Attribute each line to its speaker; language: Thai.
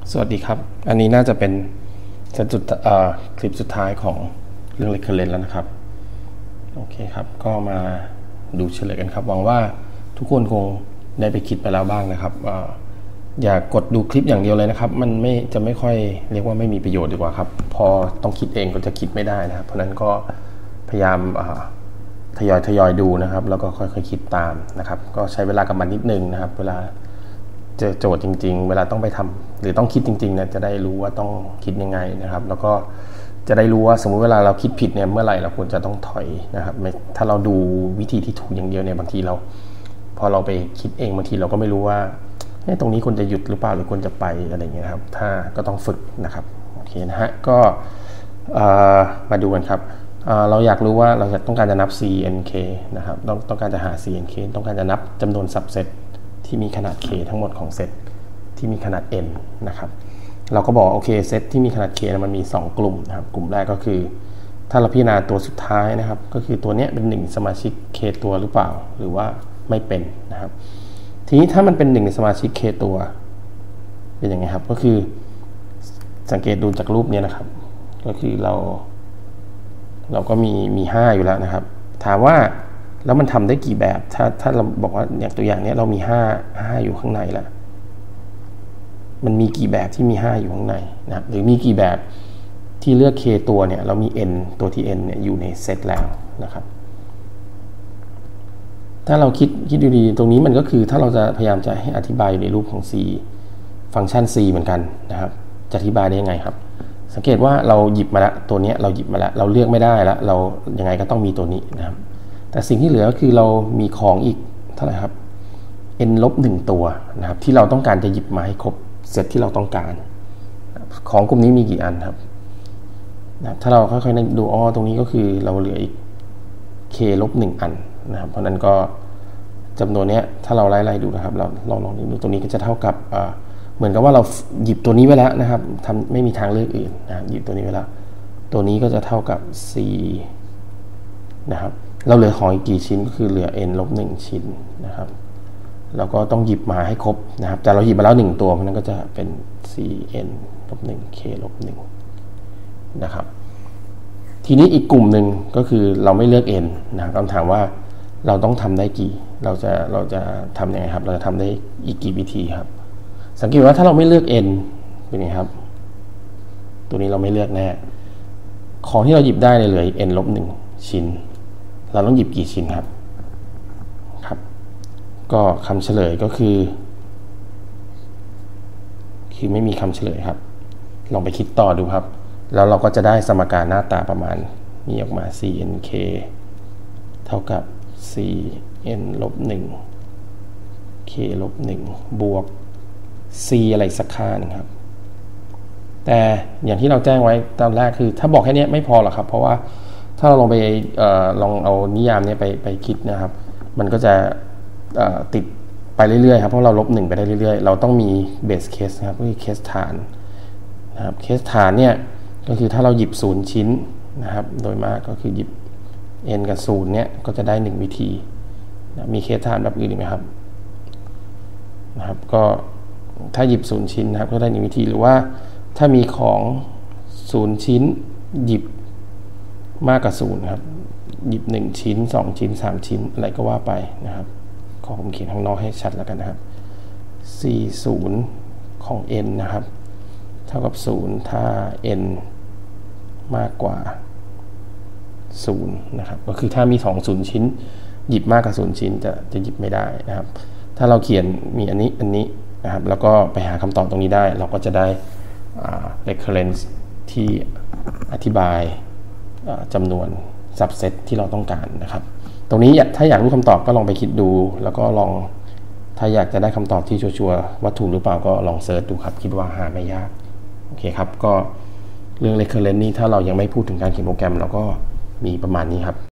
Speaker 1: สวัสดีครับอันนี้น่าจะเป็นคลิปสุดท้ายของเรื่อง Recurrent แล้วนะครับโอเคครับก็มาดูเฉลยกันครับหวังว่าทุกคนคงได้ไปคิดไปแล้วบ้างนะครับอย่ากดดูคลิปอย่างเดียวเลยนะครับมันไม่ค่อยเรียกว่าไม่มีประโยชน์ดีกว่าครับพอต้องคิดเองก็จะคิดไม่ได้นะครับเพราะนั้นก็พยายามทยอยดูนะครับแล้วก็ค่อยๆคิดตามนะครับก็ใช้เวลากับมันนิดนึงนะครับเวลาเจอโจทย์จริงๆเวลาต้องไปทำหรือต้องคิดจริงๆเนี่ยจะได้รู้ว่าต้องคิดยังไงนะครับแล้วก็จะได้รู้ว่าสมมุติเวลาเราคิดผิดเนี่ยเมื่อไหร่เราควรจะต้องถอยนะครับถ้าเราดูวิธีที่ถูกอย่างเดียวเนี่ยบางทีเราพอเราไปคิดเองบางทีเราก็ไม่รู้ว่าตรงนี้ควรจะหยุดหรือเปล่าหรือควรจะไปอะไรอย่างเงี้ยครับถ้าก็ต้องฝึกนะครับโอเคนะฮะก็มาดูกันครับเราอยากรู้ว่าเราต้องการจะนับ CNK นะครับต้องการจะหา CNK ต้องการจะนับจำนวน subset ที่มีขนาด k ทั้งหมดของเซตที่มีขนาด n นะครับเราก็บอกโอเคเซตที่มีขนาด k มันมี2กลุ่มนะครับกลุ่มแรกก็คือถ้าเราพิจารณาตัวสุดท้ายนะครับก็คือตัวนี้เป็น1สมาชิก k ตัวหรือเปล่าหรือว่าไม่เป็นนะครับทีนี้ถ้ามันเป็น1สมาชิก k ตัวเป็นยังไงครับก็คือสังเกตดูจากรูปนี้นะครับก็คือเราก็มี5อยู่แล้วนะครับถามว่าแล้วมันทำได้กี่แบบถ้าเราบอกว่าอย่างตัวอย่างนี้เรามี5อยู่ข้างในแล้วมันมีกี่แบบที่มี5อยู่ข้างในนะครับหรือมีกี่แบบที่เลือก k ตัวเนี่ยเรามี n ตัวที่ n เนี่ยอยู่ในเซตแล้วนะครับถ้าเราคิดดูดีตรงนี้มันก็คือถ้าเราจะพยายามจะให้อธิบายในรูปของ c ฟังก์ชัน c เหมือนกันนะครับจะอธิบายได้ยังไงครับสังเกตว่าเราหยิบมาแล้วตัวนี้เราหยิบมาแล้วเราเลือกไม่ได้แล้วเรายังไงก็ต้องมีตัวนี้นะครับแต่สิ่งที่เหลือก็คือเรามีของอีกเท่าไหร่ครับ n ลบ1ตัวนะครับที่เราต้องการจะหยิบมาให้ครบเซตที่เราต้องการของกลุ่มนี้มีกี่อันครับนะถ้าเราค่อยๆดูตรงนี้ก็คือเราเหลืออีก k ลบ1อันนะครับเพราะนั้นก็จำนวนนี้ถ้าเราไล่ๆดูนะครับเราลองดูตรงนี้ก็จะเท่ากับเหมือนกับว่าเราหยิบตัวนี้ไว้แล้วนะครับไม่มีทางเลือกอื่นนะครับหยิบตัวนี้ไว้แล้วตัวนี้ก็จะเท่ากับ c นะครับเราเหลือของอีกกี่ชิ้นก็คือเหลือ n ลบ1ชิ้นนะครับเราก็ต้องหยิบมาให้ครบนะครับแต่เราหยิบมาแล้ว1ตัวเพราะนั้นก็จะเป็น cn ลบ1 k ลบ1นะครับทีนี้อีกกลุ่มหนึ่งก็คือเราไม่เลือก n นะครับคำถามว่าเราต้องทำได้กี่เราจะทำยังไงครับเราจะทำได้อีกกี่วิธีครับสังเกตว่าถ้าเราไม่เลือก n เป็นไงครับตัวนี้เราไม่เลือกแน่ของที่เราหยิบได้เหลือ n ลบ1ชิ้นเราต้องหยิบกี่ชิ้นครับก็คำเฉลยก็คือไม่มีคำเฉลยครับลองไปคิดต่อดูครับแล้วเราก็จะได้สมการหน้าตาประมาณนี้ออกมา cnk เท่ากับ cn ลบ1 k ลบ1บวก c อะไรสักค่านึงครับแต่อย่างที่เราแจ้งไว้ตอนแรกคือถ้าบอกแค่นี้ไม่พอหรอกครับเพราะว่าถ้าเราลองไปลองเอานิยามนี้ไปคิดนะครับมันก็จะติดไปเรื่อยๆครับเพราะเราลบ1ไปได้เรื่อยๆเราต้องมีเบสเคสนะครับก็คือเคสฐานนะครับเคสฐานเนี่ยก็คือถ้าเราหยิบ0ชิ้นนะครับโดยมากก็คือหยิบ n กับ0เนี่ยก็จะได้1วิธีนะมีเคสฐานแบบอื่นอีกไหมครับก็ถ้าหยิบ0ชิ้นนะครับก็ได้1วิธีหรือว่าถ้ามีของ0ชิ้นหยิบมากกว่า0ครับหยิบ1ชิ้น2ชิ้น3ชิ้นอะไรก็ว่าไปนะครับขอผมเขียนข้างนอกให้ชัดแล้วกันนะครับ 40 ของ n นะครับเท่ากับ0ถ้า n มากกว่า0นะครับก็คือถ้ามี20ชิ้นหยิบมากกว่า0ชิ้นจะหยิบไม่ได้นะครับถ้าเราเขียนมีอันนี้นะครับแล้วก็ไปหาคำตอบตรงนี้ได้เราก็จะได้recurrence ที่อธิบายจำนวน subset ที่เราต้องการนะครับตรงนี้ถ้าอยากรู้คำตอบก็ลองไปคิดดูแล้วก็ลองถ้าอยากจะได้คำตอบที่ชัวร์ๆว่าถูกหรือเปล่าก็ลองเซิร์ชดูครับคิดว่าหาไม่ยากโอเคครับก็เรื่อง recurrence นี้ถ้าเรายังไม่พูดถึงการเขียนโปรแกรมเราก็มีประมาณนี้ครับ